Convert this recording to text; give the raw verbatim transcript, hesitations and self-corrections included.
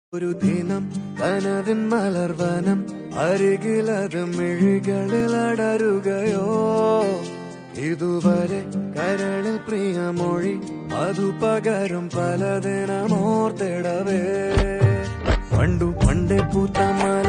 ഒരു ദിനം കനവിൻ മലർവനം അരികിലത് മിഴികളിൽ അടരുകയോ ഇതുവരെ കരളിൽ പ്രിയമൊഴി അതു പകരും പലതിനമോർത്തിടവേ പണ്ടു പണ്ടേ പൂത്ത മല